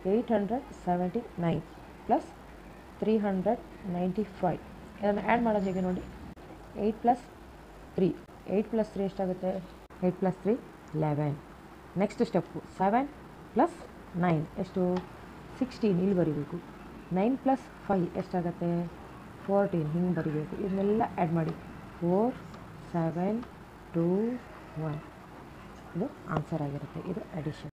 879 plus 395 ಇದನ್ನು add ಮಾಡೋದು ಹೇಗೆ ನೋಡಿ. 8 ಪ್ಲಸ್ 3 8 ಪ್ಲಸ್ 3 ಎಷ್ಟಾಗುತ್ತೆ? 8 ಪ್ಲಸ್ 3 11. ನೆಕ್ಸ್ಟ್ ಸ್ಟೆಪ್ಪು 7 ಪ್ಲಸ್ 9 ಎಷ್ಟು? 16 ಇಲ್ಲಿ ಬರೀಬೇಕು. 9 ಪ್ಲಸ್ 5 ಎಷ್ಟಾಗುತ್ತೆ? 14 ಹಿಂಗೆ ಬರೀಬೇಕು. ಇದನ್ನೆಲ್ಲ ಆ್ಯಡ್ ಮಾಡಿ 4 7 2 1 ಇದು ಆನ್ಸರ್ ಆಗಿರುತ್ತೆ. ಇದು ಅಡಿಷನ್.